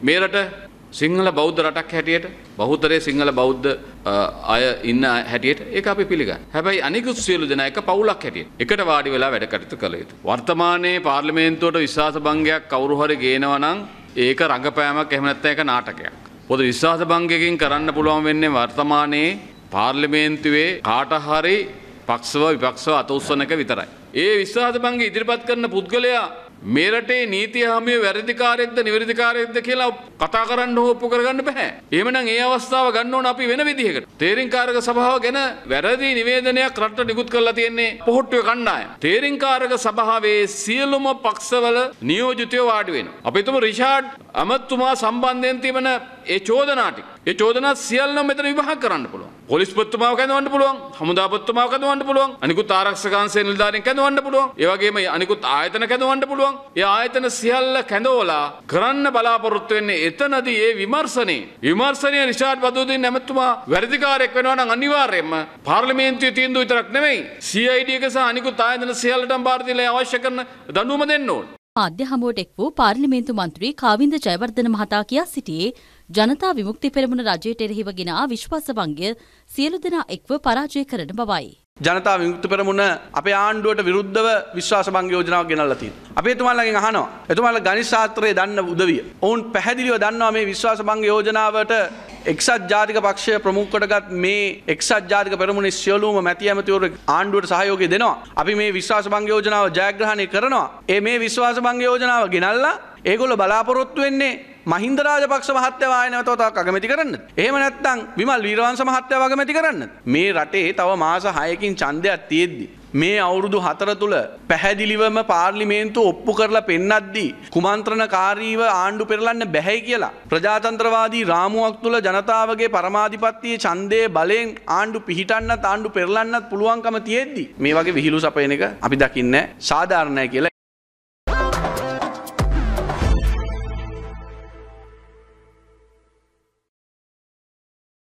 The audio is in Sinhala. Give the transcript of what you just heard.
මේ රට සිංහල බෞද්ධ රටක් හැටියට බහුතරයේ සිංහල බෞද්ධ අය ඉන්න හැටියට ඒක අපි පිළිගන්නවා. හැබැයි අනිකුත් සියලු දෙනා එක පවුලක් හැටියට එකට වාඩි වෙලා වැඩ කටයුතු කළ යුතුයි. වර්තමානයේ පාර්ලිමේන්තුවට විශ්වාස භංගයක් කවුරු හරි ගේනවා නම් ඒක රංගපෑමක් එහෙම නැත්නම් ඒක නාටකයක්. පොදු විශ්වාස භංගයකින් කරන්න පුළුවන් වෙන්නේ වර්තමානයේ පාර්ලිමේන්තුවේ කාට හරි පක්ෂව විපක්ෂව අත උස්සන එක විතරයි. ඒ විශ්වාස භංගය ඉදිරිපත් කරන පුද්ගලයා මේ රටේ නීතිය හැමිය වැරදිකාරයෙක්ද නිවැරදිකාරයෙක්ද කියලා කතා කරන්න හෝ ඔප්පු කරගන්න බෑ. එහෙමනම් ඒ අවස්ථාව ගන්න ඕන අපි වෙන විදිහකට. තේරින්කාරක සභාව ගැන වැරදි නිවේදනයක් රටට නිකුත් කරලා තියෙන්නේ පොහොට්ටුවේ කණ්ඩායම. තේරින්කාරක සභාවේ සියලුම පක්ෂවල නියෝජිතයෝ වාඩි වෙනවා. අපි තුමු රිෂාඩ් අමතුමා සම්බන්ධයෙන් තිබෙන ඒ චෝදනා ටික. ඒ චෝදනා සියල්ලම මෙතන විභාග කරන්න පුළුවන්. පොලිස්පතිතුමාව කැඳවන්න පුළුවන්. හමුදාපතිතුමාව කැඳවන්න පුළුවන්. අනිකුත් ආරක්ෂක අංශයේ නිලධාරීන් කැඳවන්න පුළුවන්. ඒ වගේම අනිකුත් ආයතන කැඳවන්න පුළුවන්. ඒ ආයතන සියල්ල කැඳවලා කරන්න බලාපොරොත්තු වෙන්නේ එතනදී ඒ විමර්ශනයේ රිෂාඩ් බදුදීන් ඇමතුමා වැරදිකාරයෙක් වෙනවා නම් අනිවාර්යයෙන්ම පාර්ලිමේන්තුවේ තීන්දුව විතරක් නෙමෙයි CID එක සහ අනිකුත් ආයතන සියල්ලටම බාර දීලා අවශ්‍ය කරන දඬුවම දෙන්න ඕන. මාධ්‍ය හමුවට එක් වූ පාර්ලිමේන්තු මන්ත්‍රී කාවින්ද ජයවර්ධන මහතා කියා සිටියේ ජනතා විමුක්ති පෙරමුණ රජයට එරෙහිව ගෙන විශ්වාස භංගය සියලු දෙනා එක්ව පරාජය කරන බවයි. ජනතා විමුක්ති පෙරමුණ අපේ ආණ්ඩුවට විරුද්ධව විශ්වාස භංග යෝජනාවක් ගෙනල්ලා තියෙනවා. අපි එතුමාලගෙන් අහනවා. එතුමාලා ගණිත ශාස්ත්‍රයේ දන්න උදවිය. ඔවුන් පැහැදිලිව දන්නවා මේ විශ්වාස භංග යෝජනාවට එක්සත් ජාතික පක්ෂය ප්‍රමුඛ කොටගත් මේ එක්සත් ජාතික පෙරමුණේ සියලුම මැති ඇමතිවරු ආණ්ඩුවට සහයෝගය දෙනවා. අපි මේ විශ්වාස භංග යෝජනාව ජයග්‍රහණය කරනවා. මේ විශ්වාස භංග යෝජනාව ගෙනල්ලා ඒගොල්ලෝ බලාපොරොත්තු වෙන්නේ මහින්ද රාජපක්ෂ මහත්තයා ආයෙ නැවතත් අගමැති කරන්න. එහෙම නැත්නම් විමල් වීරවංශ මහත්තයා අගමැති කරන්න. මේ රටේ තව මාස 6කින් ඡන්දයක් තියෙද්දි මේ අවුරුදු 4 තුල පැහැදිලිවම පාර්ලිමේන්තුව ඔප්පු කරලා පෙන්නද්දී කුමන්ත්‍රණකාරීව ආණ්ඩු පෙරලන්න බැහැයි කියලා ප්‍රජාතන්ත්‍රවාදී රාමුවක් තුල ජනතාවගේ පරමාධිපත්‍යයේ ඡන්දයේ බලෙන් ආණ්ඩු පිහිටන්නත් ආණ්ඩු පෙරලන්නත් පුළුවන්කම තියෙද්දි මේ වගේ විහිළු සපයන එක අපි දකින්නේ සාධාරණයි කියලා.